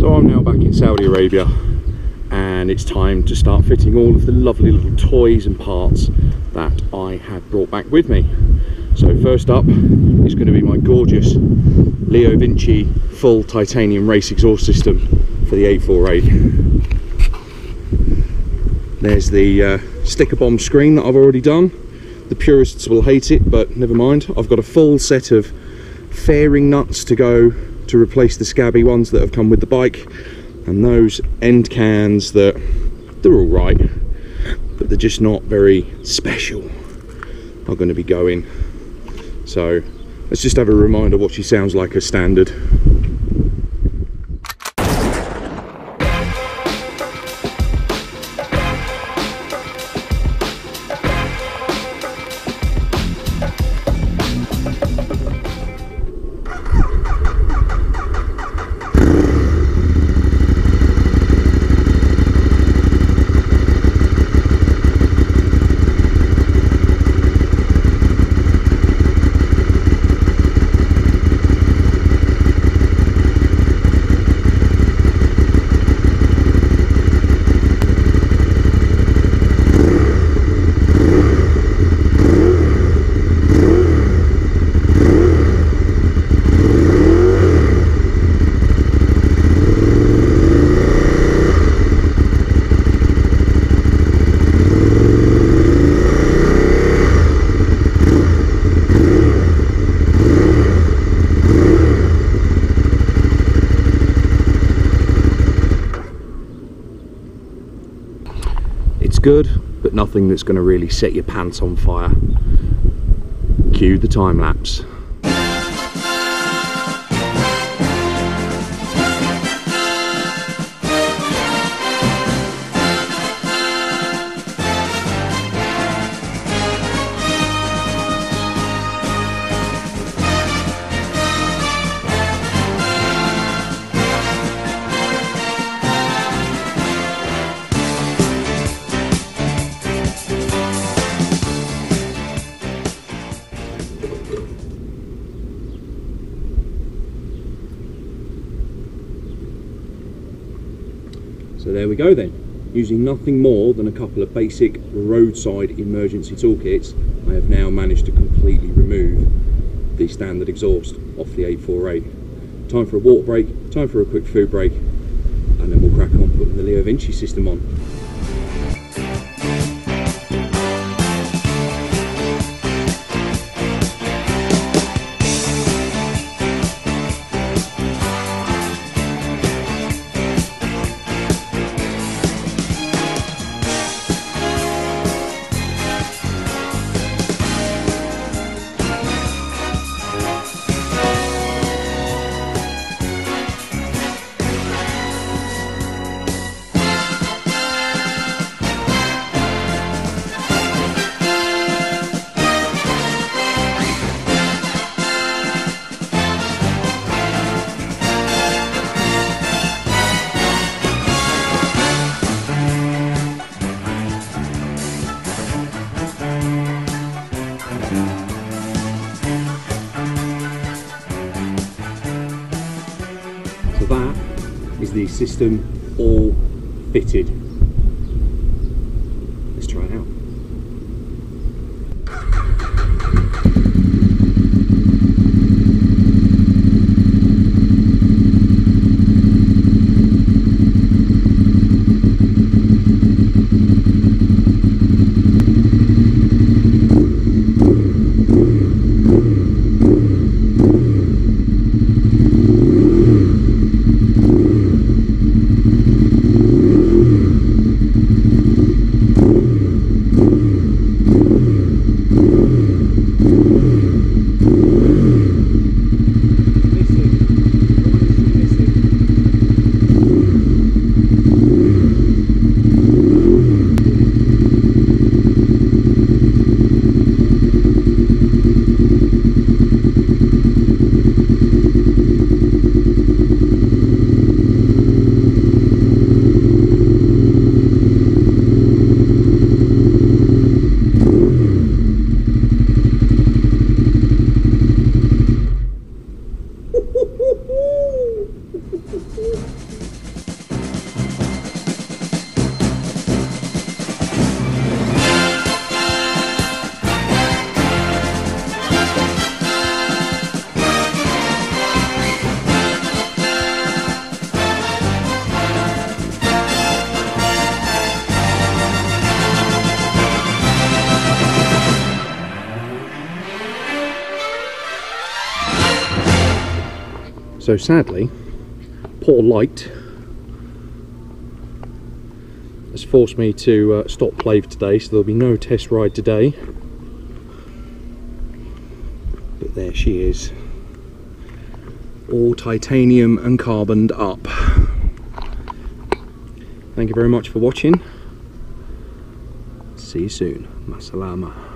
So I'm now back in Saudi Arabia and it's time to start fitting all of the lovely little toys and parts that I have brought back with me. So first up is going to be my gorgeous Leo Vinci full titanium race exhaust system for the 848. There's the sticker bomb screen that I've already done. The purists will hate it, but never mind. I've got a full set of fairing nuts to go to replace the scabby ones that have come with the bike, and those end cans that they're all right, but they're just not very special, are going to be going. So let's just have a reminder what she sounds like as standard. Good, but nothing that's going to really set your pants on fire. Cue the time lapse. So there we go then. Using nothing more than a couple of basic roadside emergency toolkits, I have now managed to completely remove the standard exhaust off the 848. Time for a water break, time for a quick food break, and then we'll crack on putting the Leo Vinci system on. So that is the system all fitted. Let's try it out. So sadly, poor light has forced me to stop play for today, so there'll be no test ride today. But there she is, all titanium and carboned up. Thank you very much for watching. See you soon. Masalama.